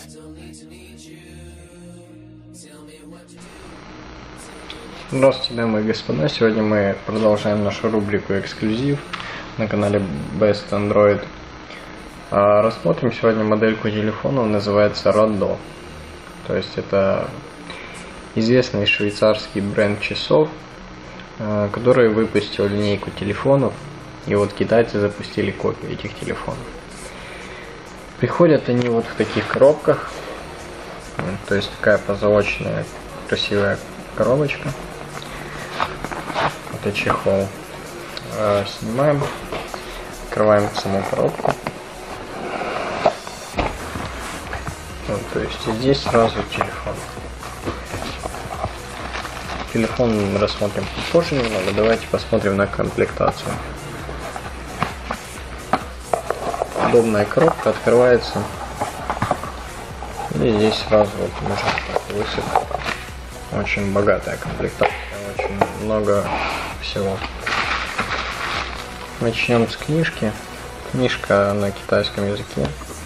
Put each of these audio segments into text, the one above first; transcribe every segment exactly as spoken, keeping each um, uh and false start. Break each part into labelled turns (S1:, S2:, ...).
S1: Здравствуйте, дамы и господа. Сегодня мы продолжаем нашу рубрику «Эксклюзив» на канале Best Android. Рассмотрим сегодня модельку телефона, он называется Roddo. То есть это известный швейцарский бренд часов, который выпустил линейку телефонов, и вот китайцы запустили копию этих телефонов. Приходят они вот в таких коробках, то есть такая позолоченная красивая коробочка. Это чехол. Снимаем, открываем саму коробку. Вот, то есть здесь сразу телефон. Телефон рассмотрим попозже немного. Давайте посмотрим на комплектацию. Удобная коробка открывается. И здесь сразу вот можно так высыпать. Очень богатая комплектация, очень много всего. Начнем с книжки. Книжка на китайском языке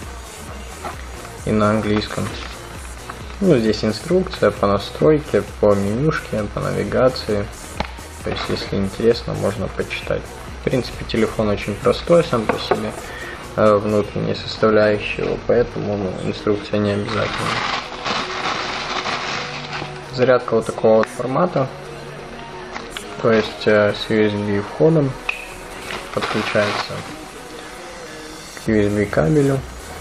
S1: и на английском. Ну, здесь инструкция по настройке, по менюшке, по навигации. То есть, если интересно, можно почитать. В принципе, телефон очень простой сам по себе, внутренние составляющие, поэтому ну, инструкция не обязательна. Зарядка вот такого вот формата, то есть с ю эс би входом, подключается к ю эс би кабелю,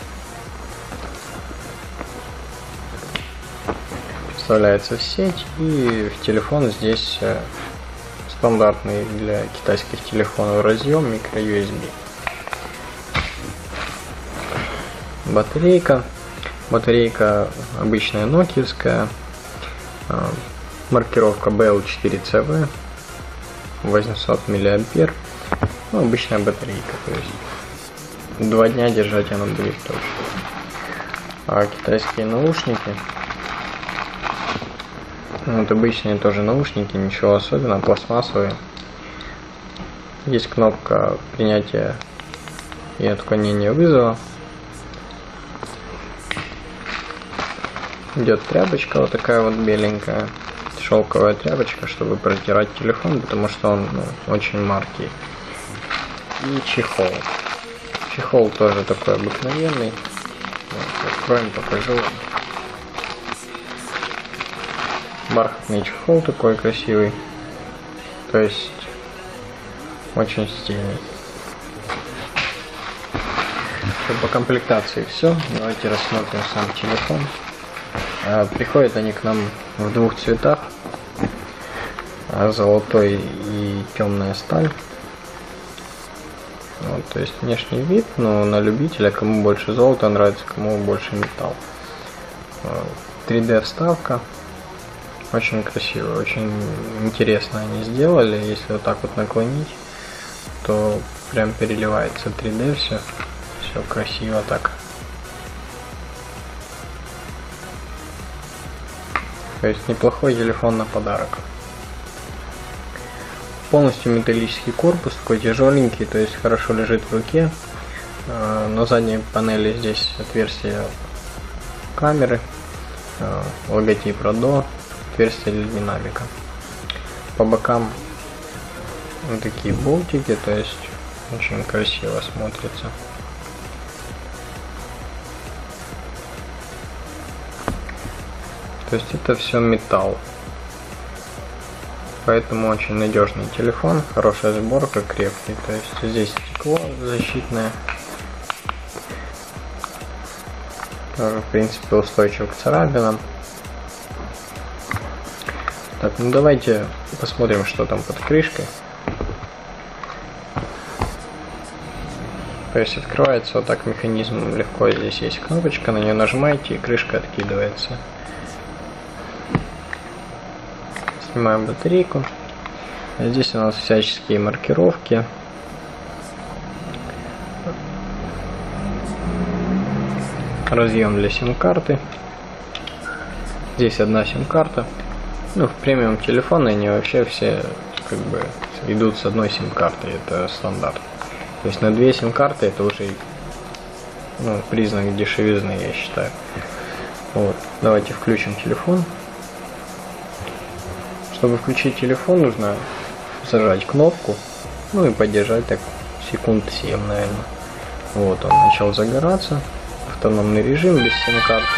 S1: вставляется в сеть, и в телефон здесь стандартный для китайских телефонов разъем микро ю эс би. Батарейка. Батарейка обычная нокиевская. Маркировка би эл четыре си ви. восемьсот миллиампер. Ну, обычная батарейка. То есть два дня держать она будет точно. А китайские наушники. Вот обычные тоже наушники. Ничего особенного. Пластмассовые. Есть кнопка принятия и отклонения вызова. Идет тряпочка вот такая вот беленькая, шелковая тряпочка, чтобы протирать телефон, потому что он ну, очень маркий. И чехол. Чехол тоже такой обыкновенный. Вот, откроем, покажу. Бархатный чехол такой красивый. То есть очень стильный. По комплектации все. Давайте рассмотрим сам телефон. Приходят они к нам в двух цветах, золотой и темная сталь. Вот, то есть внешний вид, но на любителя, кому больше золота нравится, кому больше металл. три дэ вставка, очень красиво, очень интересно они сделали. Если вот так вот наклонить, то прям переливается три дэ все, все красиво так. То есть неплохой телефон на подарок. Полностью металлический корпус, такой тяжеленький, то есть хорошо лежит в руке. На задней панели здесь отверстие камеры, логотип Roddo, отверстие для динамика. По бокам вот такие болтики, то есть очень красиво смотрится. То есть это все металл. Поэтому очень надежный телефон, хорошая сборка, крепкий. То есть здесь стекло защитное. Тоже, в принципе, устойчив к царапинам. Так, ну давайте посмотрим, что там под крышкой. То есть открывается вот так механизм легко. Здесь есть кнопочка, на нее нажимаете, и крышка откидывается. Снимаем батарейку. Здесь у нас всяческие маркировки. Разъем для сим-карты. Здесь одна сим-карта. Ну, в премиум телефоны они вообще все как бы идут с одной сим-картой. Это стандарт. То есть на две сим-карты это уже ну, признак дешевизны, я считаю. Вот, давайте включим телефон. Чтобы включить телефон, нужно зажать кнопку, ну и подержать так секунд семь, наверное. Вот, он начал загораться. Автономный режим без сим-карты.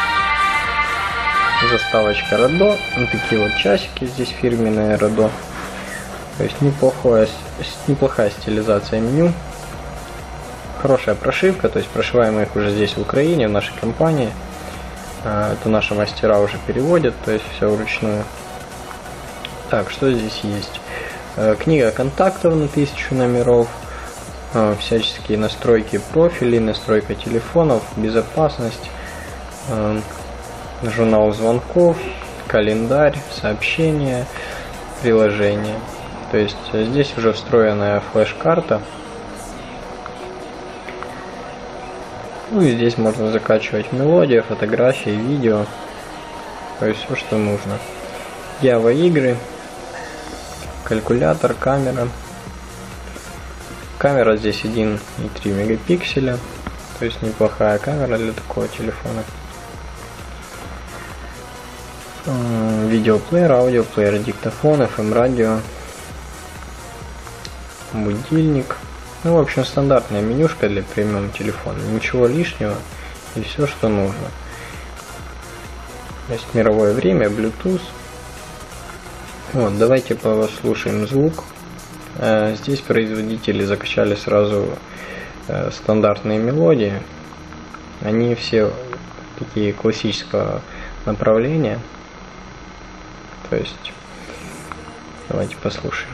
S1: Заставочка Родо. Вот такие вот часики здесь фирменные Родо. То есть неплохая, неплохая стилизация меню. Хорошая прошивка, то есть прошиваем их уже здесь в Украине, в нашей компании. Это наши мастера уже переводят, то есть все вручную. Так, что здесь есть? Книга контактов на тысячу номеров, всяческие настройки профилей, настройка телефонов, безопасность, журнал звонков, календарь, сообщения, приложения. То есть здесь уже встроенная флеш-карта. Ну и здесь можно закачивать мелодии, фотографии, видео. То есть все, что нужно. Java игры, калькулятор, камера. Камера здесь один и три мегапикселя. То есть неплохая камера для такого телефона. Видеоплеер, аудиоплеер, диктофон, эф эм радио, будильник. Ну, в общем, стандартная менюшка для премиум телефона. Ничего лишнего и все, что нужно. То есть мировое время, Bluetooth. Вот, давайте послушаем звук. Здесь производители закачали сразу стандартные мелодии. Они все такие классического направления. То есть, давайте послушаем.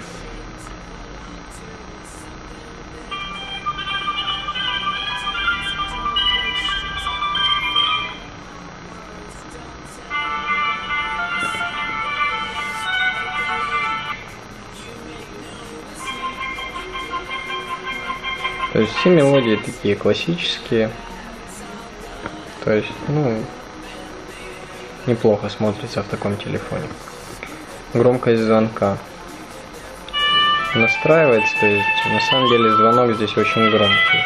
S1: То есть все мелодии такие классические. То есть, ну, неплохо смотрится в таком телефоне. Громкость звонка настраивается, то есть на самом деле звонок здесь очень громкий.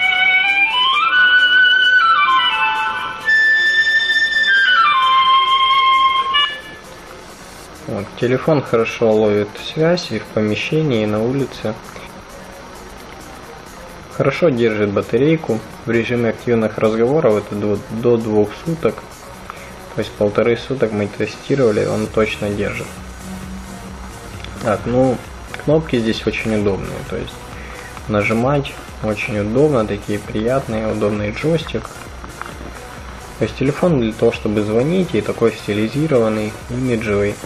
S1: Вот, телефон хорошо ловит связь и в помещении, и на улице. Хорошо держит батарейку. В режиме активных разговоров это до, до двух суток. То есть полторы суток мы тестировали, он точно держит. Так, ну, кнопки здесь очень удобные. То есть нажимать очень удобно, такие приятные, удобный джойстик. То есть телефон для того, чтобы звонить, и такой стилизированный, имиджевый.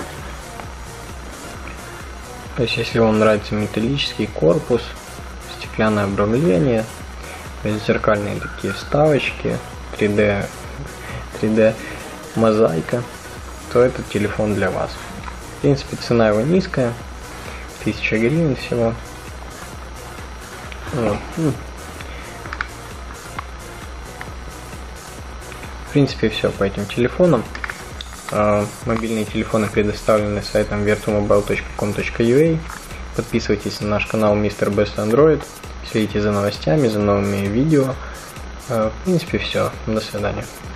S1: То есть если вам нравится металлический корпус, стеклянное обрамление, то есть зеркальные такие вставочки, три дэ, три дэ мозаика, то этот телефон для вас. В принципе, цена его низкая, тысяча гривен всего. Вот. В принципе, все по этим телефонам. Мобильные телефоны предоставлены сайтом virtumobile точка ком точка ю а. Подписывайтесь на наш канал мистер Best Android. Следите за новостями, за новыми видео. В принципе, все. До свидания.